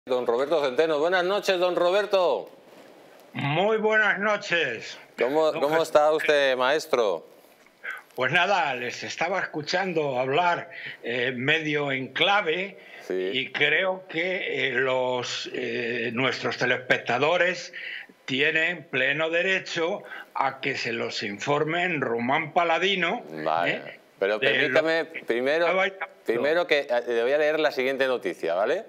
Don Roberto Centeno. Buenas noches, don Roberto. Muy buenas noches. ¿Cómo está usted, maestro? Pues nada, les estaba escuchando hablar medio en clave, sí. Y creo que nuestros telespectadores tienen pleno derecho a que se los informe en Román Paladino. Vale. Pero permítame primero que le voy a leer la siguiente noticia, ¿vale?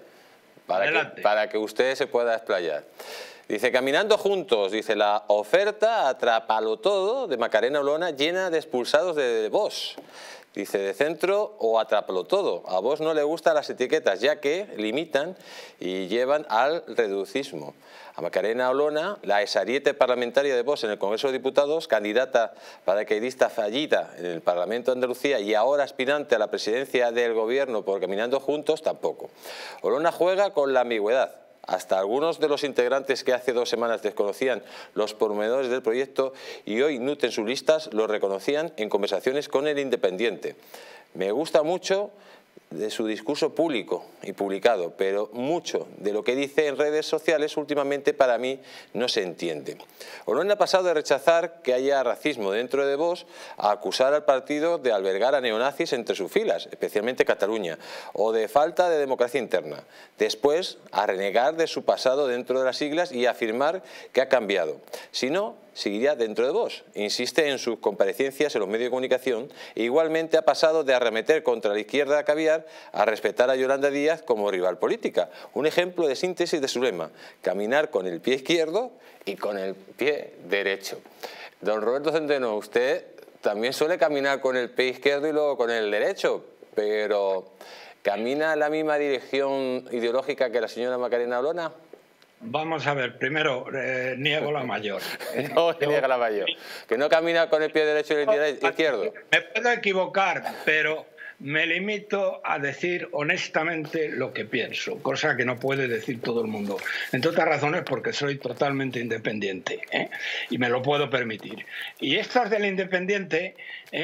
Para que usted se pueda explayar. Dice, caminando juntos, dice, la oferta Atrápalo Todo de Macarena Olona llena de expulsados de Vox. Dice, de centro o Atrápalo Todo. A Vox no le gustan las etiquetas, ya que limitan y llevan al reducismo. A Macarena Olona, la exariete parlamentaria de Vox en el Congreso de Diputados, candidata paracaidista fallida en el Parlamento de Andalucía y ahora aspirante a la presidencia del Gobierno por Caminando Juntos, tampoco. Olona juega con la ambigüedad. Hasta algunos de los integrantes que hace 2 semanas desconocían los pormenores del proyecto y hoy nutren sus listas lo reconocían en conversaciones con El Independiente. Me gusta mucho de su discurso público y publicado, pero mucho de lo que dice en redes sociales últimamente para mí no se entiende. Olona ha pasado de rechazar que haya racismo dentro de Vox a acusar al partido de albergar a neonazis entre sus filas, especialmente Cataluña, o de falta de democracia interna. Después, a renegar de su pasado dentro de las siglas y a afirmar que ha cambiado. Si no, seguiría dentro de Vox. Insiste en sus comparecencias en los medios de comunicación e igualmente ha pasado de arremeter contra la izquierda caviar a respetar a Yolanda Díaz como rival política. Un ejemplo de síntesis de su lema, caminar con el pie izquierdo y con el pie derecho. Don Roberto Centeno, usted también suele caminar con el pie izquierdo y luego con el derecho, pero ¿camina en la misma dirección ideológica que la señora Macarena Olona? Vamos a ver, primero, niego la mayor. No, niega la mayor. Que no camina con el pie derecho y el izquierdo. Me puedo equivocar, pero me limito a decir honestamente lo que pienso, cosa que no puede decir todo el mundo. Entre otras razones porque soy totalmente independiente, y me lo puedo permitir. Y estos del Independiente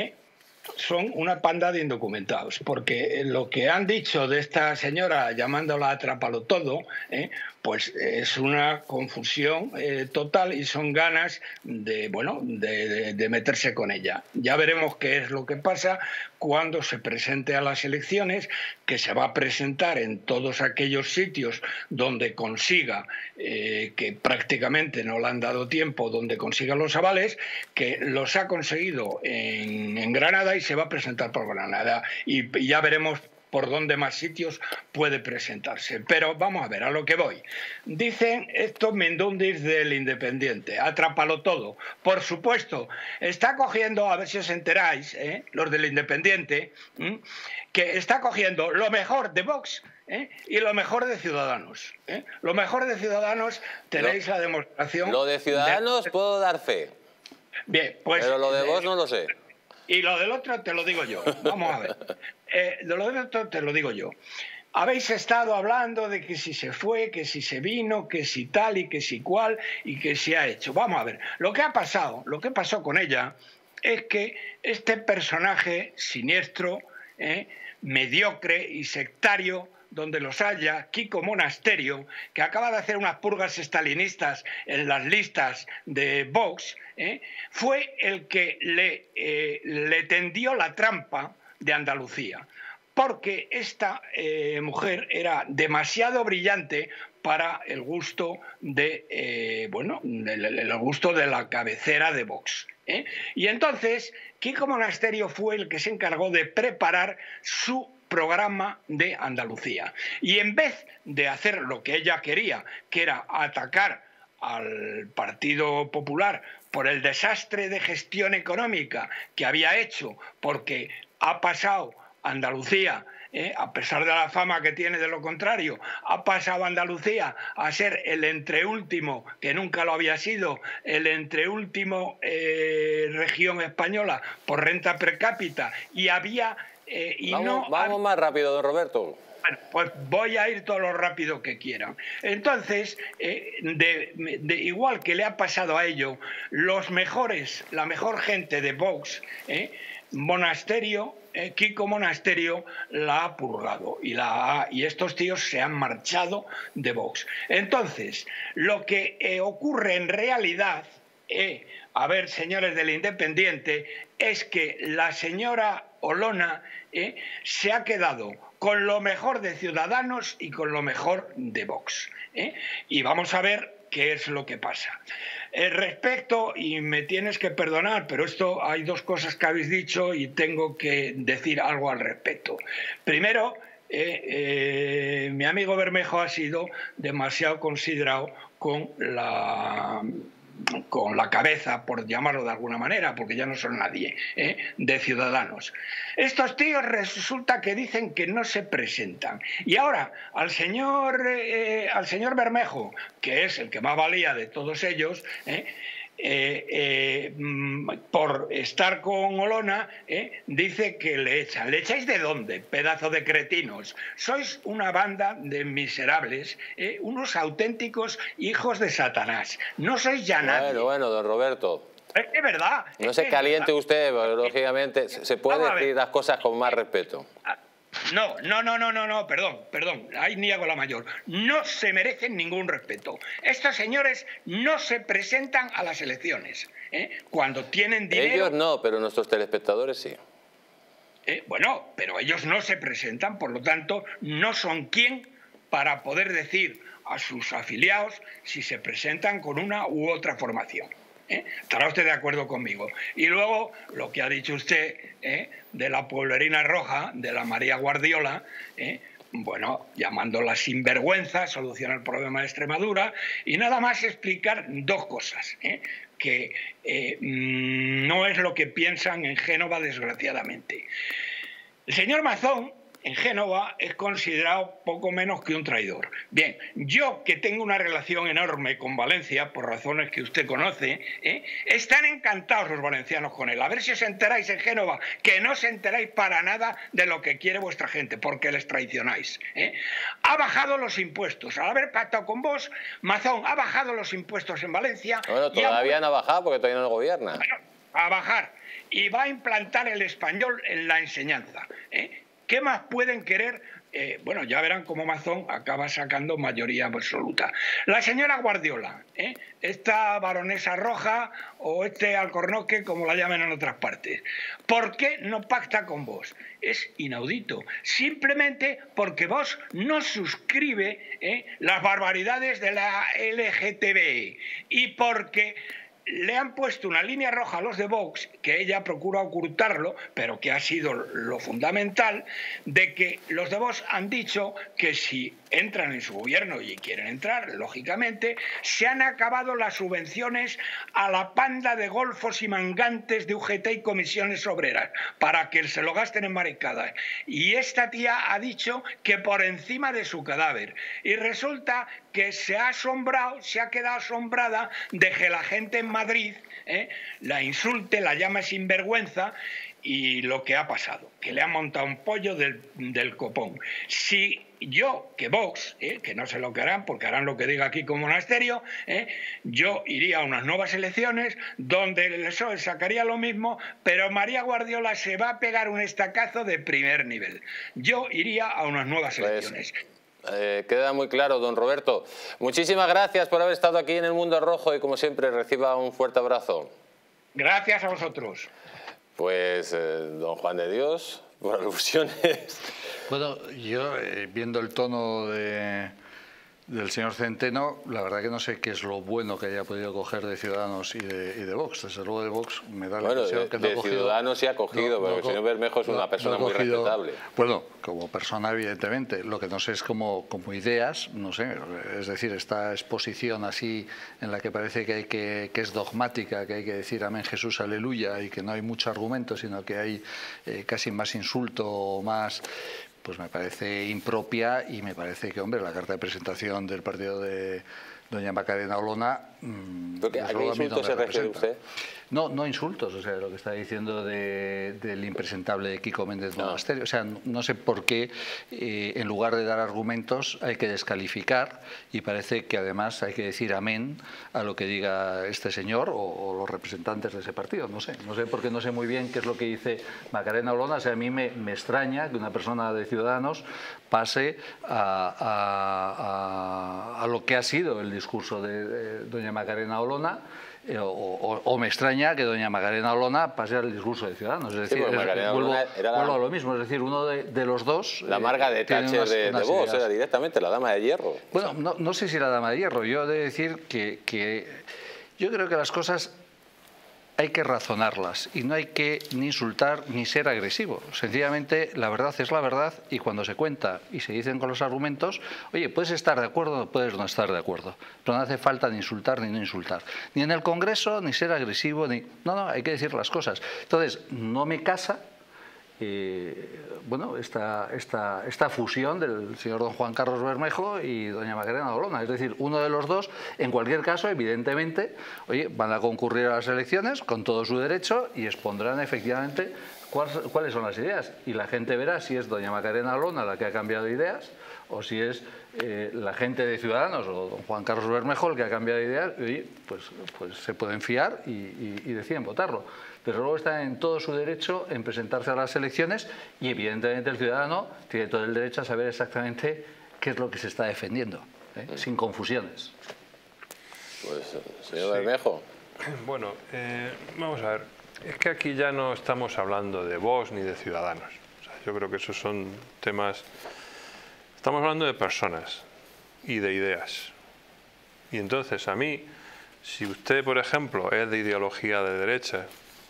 son una panda de indocumentados, porque lo que han dicho de esta señora llamándola Atrápalo Todo, pues es una confusión total y son ganas de meterse con ella. Ya veremos qué es lo que pasa cuando se presente a las elecciones, que se va a presentar en todos aquellos sitios donde consiga, que prácticamente no le han dado tiempo, donde consiga los avales, que los ha conseguido en Granada y se va a presentar por Granada. Y ya veremos por dónde más sitios puede presentarse. Pero vamos a ver, a lo que voy. Dicen estos mindundis del Independiente, Atrápalo Todo. Por supuesto, está cogiendo, a ver si os enteráis, los del Independiente, que está cogiendo lo mejor de Vox y lo mejor de Ciudadanos. Lo mejor de Ciudadanos tenéis la demostración. Lo de Ciudadanos puedo dar fe. Bien, pues, pero lo de Vox no lo sé. Y lo del otro te lo digo yo. Vamos a ver. De lo del otro te lo digo yo. Habéis estado hablando de que si se fue, que si se vino, que si tal y que si cual y que si ha hecho. Vamos a ver. Lo que ha pasado, lo que pasó con ella es que este personaje siniestro, mediocre y sectario, donde los haya, Kiko Monasterio, que acaba de hacer unas purgas estalinistas en las listas de Vox, fue el que le tendió la trampa de Andalucía, porque esta mujer era demasiado brillante para el gusto de el gusto de la cabecera de Vox. Y entonces Kiko Monasterio fue el que se encargó de preparar su programa de Andalucía. Y en vez de hacer lo que ella quería, que era atacar al Partido Popular por el desastre de gestión económica que había hecho, porque ha pasado Andalucía, a pesar de la fama que tiene de lo contrario, ha pasado Andalucía a ser el entreúltimo, que nunca lo había sido, el entreúltimo región española por renta per cápita, y había... Vamos más rápido, don Roberto. Bueno, pues voy a ir todo lo rápido que quieran. Entonces, igual que le ha pasado a ello, la mejor gente de Vox Monasterio, Kiko Monasterio la ha purgado y estos tíos se han marchado de Vox. Entonces, lo que ocurre en realidad, a ver, señores del Independiente, es que la señora Olona se ha quedado con lo mejor de Ciudadanos y con lo mejor de Vox. Y vamos a ver qué es lo que pasa. Respecto, y me tienes que perdonar, pero esto hay dos cosas que habéis dicho y tengo que decir algo al respecto. Primero, mi amigo Bermejo ha sido demasiado considerado con la cabeza, por llamarlo de alguna manera, porque ya no son nadie, de Ciudadanos. Estos tíos resulta que dicen que no se presentan. Y ahora, al señor Bermejo, que es el que más valía de todos ellos, por estar con Olona, dice que le echan. ¿Le echáis de dónde, pedazo de cretinos? Sois una banda de miserables, unos auténticos hijos de Satanás. No sois ya nadie. Bueno, don Roberto. Es que es verdad. No se caliente usted, pero lógicamente se puede decir las cosas con más respeto. No, perdón, ahí niego la mayor. No se merecen ningún respeto. Estos señores no se presentan a las elecciones. Cuando tienen dinero... Ellos no, pero nuestros telespectadores sí. Bueno, pero ellos no se presentan, por lo tanto, no son quien para poder decir a sus afiliados si se presentan con una u otra formación. Estará usted de acuerdo conmigo. Y luego, lo que ha dicho usted de la pueblerina roja, de la María Guardiola, bueno, llamándola sinvergüenza, soluciona el problema de Extremadura, y nada más explicar dos cosas, que no es lo que piensan en Génova, desgraciadamente. El señor Mazón, en Génova, es considerado poco menos que un traidor. Bien, yo que tengo una relación enorme con Valencia, por razones que usted conoce, están encantados los valencianos con él. A ver si os enteráis en Génova, que no os enteráis para nada de lo que quiere vuestra gente, porque les traicionáis. Ha bajado los impuestos. Al haber pactado con vos, Mazón ha bajado los impuestos en Valencia. Bueno, todavía no ha bajado porque todavía no gobierna. Bueno, a bajar. Y va a implantar el español en la enseñanza. ¿Qué más pueden querer? Bueno, ya verán cómo Mazón acaba sacando mayoría absoluta. La señora Guardiola, esta baronesa roja o este alcornoque, como la llaman en otras partes, ¿por qué no pacta con vos? Es inaudito. Simplemente porque vos no suscribe las barbaridades de la LGTB y porque le han puesto una línea roja a los de Vox, que ella procura ocultarlo, pero que ha sido lo fundamental, de que los de Vox han dicho que si entran en su gobierno y quieren entrar, lógicamente, se han acabado las subvenciones a la panda de golfos y mangantes de UGT y comisiones obreras, para que se lo gasten en maricadas. Y esta tía ha dicho que por encima de su cadáver. Y resulta que se ha quedado asombrada de que la gente en Madrid la insulte, la llame sinvergüenza, y lo que ha pasado, que le han montado un pollo del copón. Si yo, que Vox, que no sé lo que harán, porque harán lo que diga aquí con Monasterio, yo iría a unas nuevas elecciones donde el PSOE sacaría lo mismo, pero María Guardiola se va a pegar un estacazo de primer nivel. Yo iría a unas nuevas elecciones. Queda muy claro, don Roberto. Muchísimas gracias por haber estado aquí en El Mundo Rojo y, como siempre, reciba un fuerte abrazo. Gracias a vosotros. Pues, don Juan de Dios, por alusiones. Bueno, yo, viendo el tono del señor Centeno, la verdad que no sé qué es lo bueno que haya podido coger de Ciudadanos y de Vox. Desde luego de Vox me da la impresión que no ha cogido... Ciudadanos sí ha cogido, pero el señor Bermejo es una persona muy respetable. Bueno, como persona evidentemente. Lo que no sé es como ideas, no sé, es decir, esta exposición así en la que parece que es dogmática, que hay que decir amén Jesús, aleluya, y que no hay mucho argumento, sino que hay casi más insulto o más... Pues me parece impropia y me parece que, hombre, la carta de presentación del partido de Doña Macarena Olona... ¿A qué insultos se refiere usted? No insultos, o sea, lo que está diciendo del impresentable de Kiko Méndez Monasterio. O sea, no sé por qué, en lugar de dar argumentos, hay que descalificar, y parece que además hay que decir amén a lo que diga este señor o los representantes de ese partido. No sé porque no sé muy bien qué es lo que dice Macarena Olona. O sea, a mí me extraña que una persona de Ciudadanos pase a lo que ha sido el discurso de doña Macarena Olona, o me extraña que doña Macarena Olona pase al discurso de Ciudadanos. Es decir, vuelvo a lo mismo, es decir, uno de los dos... La Marga de Thatcher de Vox, era directamente la dama de hierro. Bueno, no sé si la dama de hierro. Yo he de decir que yo creo que las cosas hay que razonarlas y no hay que ni insultar ni ser agresivo. Sencillamente, la verdad es la verdad, y cuando se cuenta y se dicen con los argumentos, oye, puedes estar de acuerdo o puedes no estar de acuerdo, pero no hace falta ni insultar ni no insultar. Ni en el Congreso, ni ser agresivo, ni... No, hay que decir las cosas. Entonces, no me casa... bueno, esta fusión del señor don Juan Carlos Bermejo y doña Macarena Olona. Es decir, uno de los dos, en cualquier caso, evidentemente, oye, van a concurrir a las elecciones con todo su derecho y expondrán efectivamente cuáles son las ideas. Y la gente verá si es doña Macarena Olona la que ha cambiado de ideas o si es la gente de Ciudadanos o don Juan Carlos Bermejo el que ha cambiado de ideas. Y pues se pueden fiar y deciden votarlo. Pero luego está en todo su derecho en presentarse a las elecciones y evidentemente el ciudadano tiene todo el derecho a saber exactamente qué es lo que se está defendiendo, sin confusiones. Pues, señor Bermejo. Bueno, vamos a ver, es que aquí ya no estamos hablando de Vox ni de Ciudadanos. O sea, yo creo que esos son temas... Estamos hablando de personas y de ideas. Y entonces a mí, si usted, por ejemplo, es de ideología de derecha,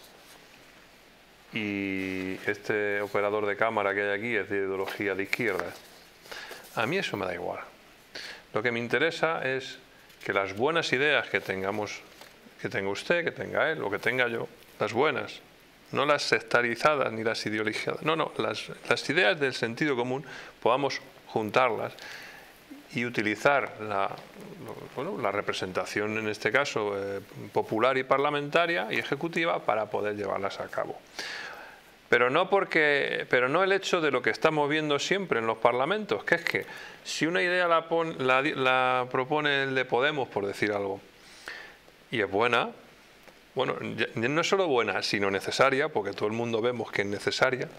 y este operador de cámara que hay aquí es de ideología de izquierda, a mí eso me da igual. Lo que me interesa es que las buenas ideas que tengamos, que tenga usted, que tenga él o que tenga yo, las buenas, no las sectarizadas ni las ideologizadas, no, las ideas del sentido común, podamos juntarlas y utilizar la representación, en este caso popular y parlamentaria y ejecutiva, para poder llevarlas a cabo. Pero no el hecho de lo que estamos viendo siempre en los parlamentos, que es que si una idea la propone el de Podemos, por decir algo, y es buena, bueno, no es solo buena, sino necesaria, porque todo el mundo vemos que es necesaria,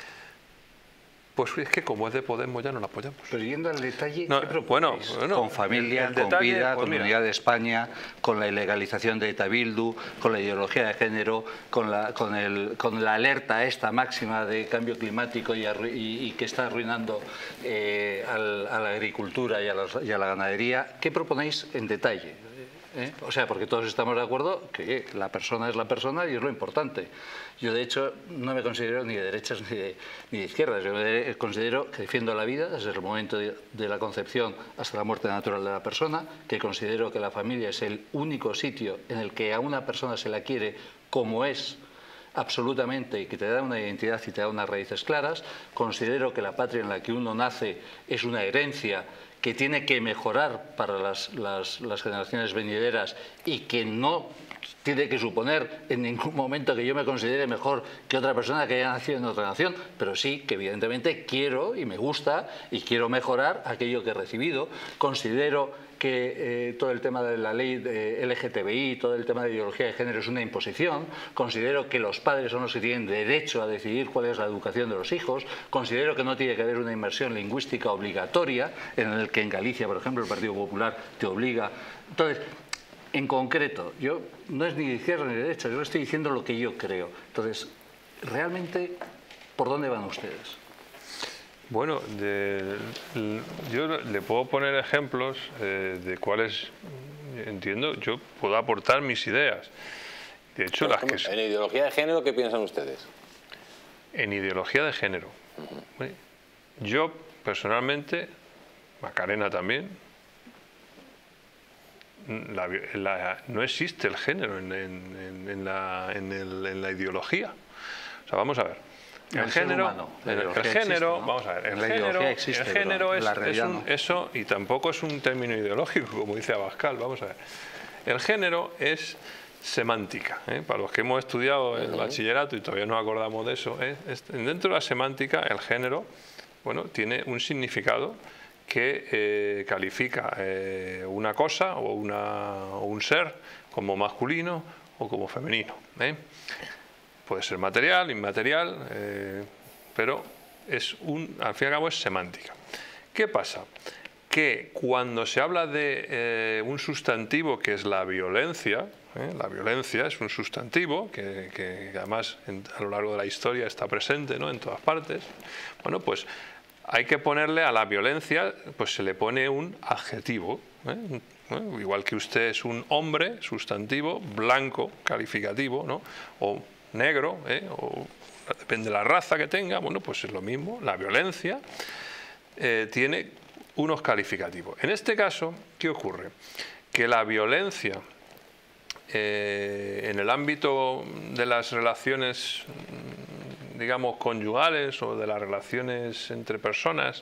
pues es que como es de Podemos ya no la apoyamos. Pero yendo al detalle, no, bueno, con familia, con vida, con unidad de España, con la ilegalización de ETA Bildu, con la ideología de género, con la alerta esta máxima de cambio climático y que está arruinando a la agricultura y a la ganadería, ¿qué proponéis en detalle? O sea, porque todos estamos de acuerdo que la persona es la persona y es lo importante. Yo, de hecho, no me considero ni de derechas ni de izquierdas. Yo me considero que defiendo la vida desde el momento de la concepción hasta la muerte natural de la persona, que considero que la familia es el único sitio en el que a una persona se la quiere como es, absolutamente, y que te da una identidad y te da unas raíces claras. Considero que la patria en la que uno nace es una herencia que tiene que mejorar para las generaciones venideras y que no tiene que suponer en ningún momento que yo me considere mejor que otra persona que haya nacido en otra nación, pero sí que evidentemente quiero y me gusta y quiero mejorar aquello que he recibido. Considero que todo el tema de la ley de LGTBI, todo el tema de ideología de género es una imposición. Considero que los padres son los que tienen derecho a decidir cuál es la educación de los hijos. Considero que no tiene que haber una inmersión lingüística obligatoria, en el que en Galicia, por ejemplo, el Partido Popular te obliga. Entonces, en concreto, yo no es ni de izquierda ni de derecha, yo estoy diciendo lo que yo creo. Entonces, realmente, ¿por dónde van ustedes? Bueno, yo le puedo poner ejemplos de cuáles, entiendo, yo puedo aportar mis ideas. De hecho, ¿En ideología de género qué piensan ustedes? En ideología de género. Yo, personalmente, Macarena también, no existe el género en la ideología. O sea, vamos a ver. El género, vamos a ver, el género es eso, y tampoco es un término ideológico, como dice Abascal, vamos a ver. El género es semántica, para los que hemos estudiado el bachillerato y todavía nos acordamos de eso, dentro de la semántica el género, bueno, tiene un significado que califica una cosa o un ser como masculino o como femenino. Puede ser material, inmaterial, pero al fin y al cabo es semántica. ¿Qué pasa? Que cuando se habla de un sustantivo que es la violencia es un sustantivo que además a lo largo de la historia está presente, ¿no?, en todas partes. Bueno, pues hay que ponerle a la violencia, pues se le pone un adjetivo, igual que usted es un hombre, sustantivo, blanco, calificativo, ¿no?, o negro, o depende de la raza que tenga, bueno, pues es lo mismo, la violencia tiene unos calificativos. En este caso, ¿qué ocurre? Que la violencia en el ámbito de las relaciones, digamos, conyugales o de las relaciones entre personas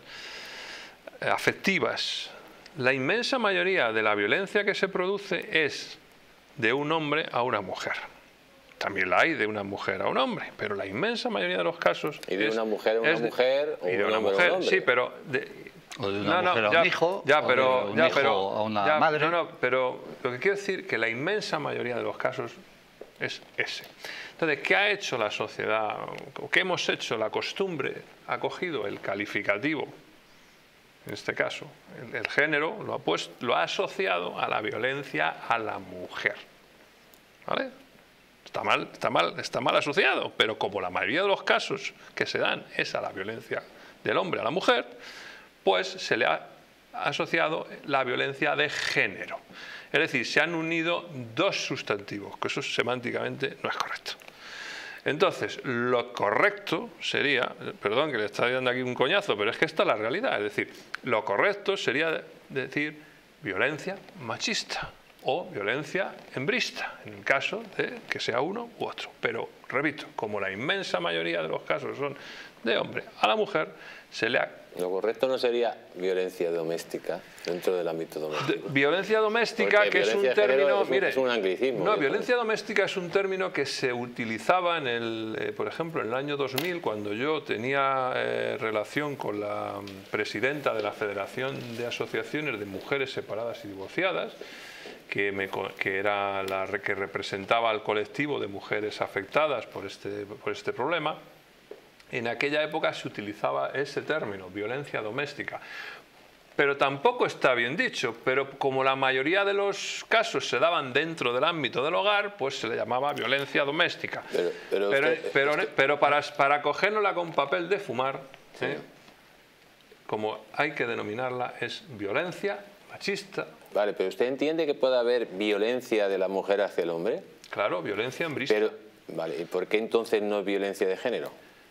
afectivas, la inmensa mayoría de la violencia que se produce es de un hombre a una mujer. También la hay de una mujer a un hombre, pero la inmensa mayoría de los casos y de una mujer a una mujer o de una mujer, sí, pero o de una mujer a un hijo, pero a una madre. Pero lo que quiero decir que la inmensa mayoría de los casos es ese. Entonces, ¿qué ha hecho la sociedad? ¿O qué hemos hecho? La costumbre ha cogido el calificativo, en este caso, el género, lo ha asociado a la violencia a la mujer. ¿Vale? Está mal asociado, pero como la mayoría de los casos que se dan es a la violencia del hombre a la mujer, pues se le ha asociado la violencia de género. Es decir, se han unido dos sustantivos, que eso semánticamente no es correcto. Entonces, lo correcto sería, perdón que le estoy dando aquí un coñazo, pero es que esta es la realidad, es decir, lo correcto sería decir violencia machista o violencia hembrista, en el caso de que sea uno u otro. Pero, repito, como la inmensa mayoría de los casos son de hombre a la mujer, se le ha... Lo correcto no sería violencia doméstica dentro del ámbito doméstico. Violencia doméstica, porque que es un término... Es un anglicismo. No, violencia doméstica es un término que se utilizaba por ejemplo, en el año 2000, cuando yo tenía relación con la presidenta de la Federación de Asociaciones de Mujeres Separadas y Divorciadas, que era la que representaba al colectivo de mujeres afectadas por este problema. En aquella época se utilizaba ese término, violencia doméstica. Pero tampoco está bien dicho, pero como la mayoría de los casos se daban dentro del ámbito del hogar, pues se le llamaba violencia doméstica. Pero para cogérnosla con papel de fumar, sí, como hay que denominarla, es violencia machista. Vale, pero ¿usted entiende que puede haber violencia de la mujer hacia el hombre? Claro, violencia hembrista. Pero, vale, ¿y por qué entonces no es violencia de género?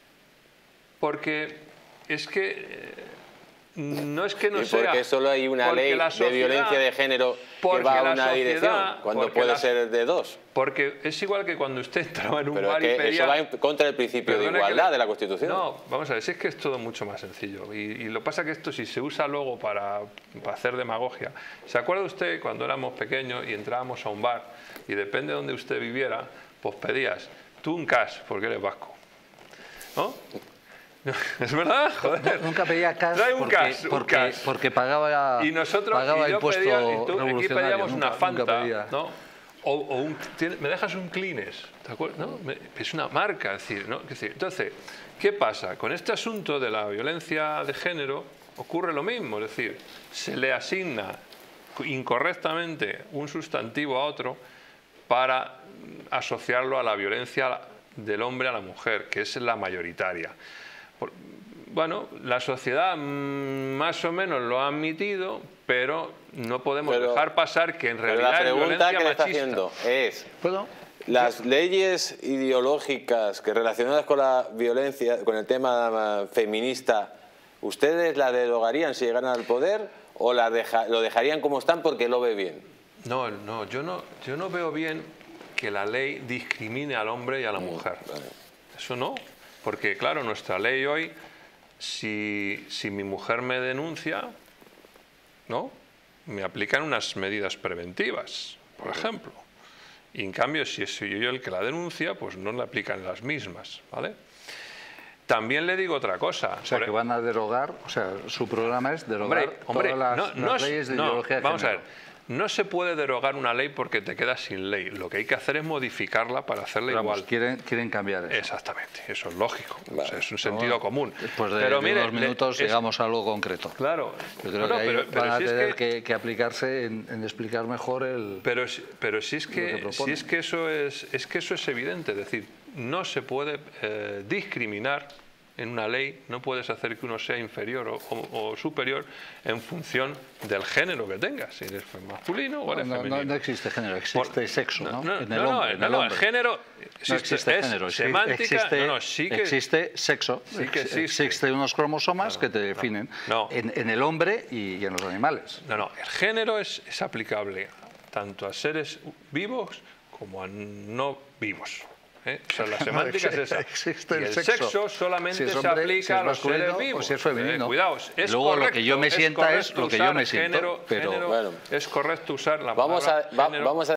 Porque es que no es que no sea... Porque solo hay una ley de violencia de género que va a una dirección, cuando puede ser de dos. Porque es igual que cuando usted entraba en un bar y pedía... Eso va en contra del principio de igualdad de la Constitución. No, vamos a ver, es que es todo mucho más sencillo. Y lo que pasa es que esto, si se usa luego para hacer demagogia... ¿Se acuerda usted cuando éramos pequeños y entrábamos a un bar y depende de donde usted viviera, pues pedías tú un cash, porque eres vasco, ¿no? ¿Es verdad? Joder. Nunca pedía cash porque pagaba, y nosotros, pagaba impuesto aquí pedíamos una Fanta, ¿no? ¿Me dejas un Kleenex? ¿Te acuerdas? ¿No? Es una marca, es decir, ¿no? Entonces, ¿qué pasa? Con este asunto de la violencia de género ocurre lo mismo, es decir, se le asigna incorrectamente un sustantivo a otro para asociarlo a la violencia del hombre a la mujer, que es la mayoritaria. Bueno, la sociedad más o menos lo ha admitido, pero no podemos dejar pasar que en realidad la pregunta que le está machista. haciendo es... ¿Puedo? Las leyes ideológicas que relacionadas con la violencia, con el tema feminista, ¿ustedes la derogarían si llegaran al poder o lo dejarían como están porque lo ve bien? No, yo no veo bien que la ley discrimine al hombre y a la mujer. Vale. Eso no. Porque, claro, nuestra ley hoy, si mi mujer me denuncia, ¿no?, me aplican unas medidas preventivas, por ejemplo. Y en cambio, si soy yo el que la denuncia, pues no le aplican las mismas, ¿vale? También le digo otra cosa. O sea, que van a derogar, o sea, su programa es derogar todas las leyes de ideología de género. Vamos a ver, no se puede derogar una ley porque te quedas sin ley. Lo que hay que hacer es modificarla para hacerla igual. Quieren cambiar eso. Exactamente, eso es lógico. Vale. O sea, es un sentido común. Después de unos minutos llegamos a algo concreto. Claro. Yo creo que ahí van a tener que aplicarse en explicar mejor el... Pero si es que eso es evidente, es decir, no se puede discriminar en una ley, no puedes hacer que uno sea inferior o superior en función del género que tenga, si eres masculino o eres femenino. No existe género, existe sexo, ¿no? El género existe género, semántica, existe sexo, sí que existe unos cromosomas que te definen en el hombre y en los animales. El género es aplicable tanto a seres vivos como a no vivos. O sea, la semántica es esa. Existe y el sexo solamente se aplica a los seres vivos. O si es femenino. Cuidado, es luego correcto, lo que yo me sienta es lo que yo me siento. Género, es correcto usar la palabra género.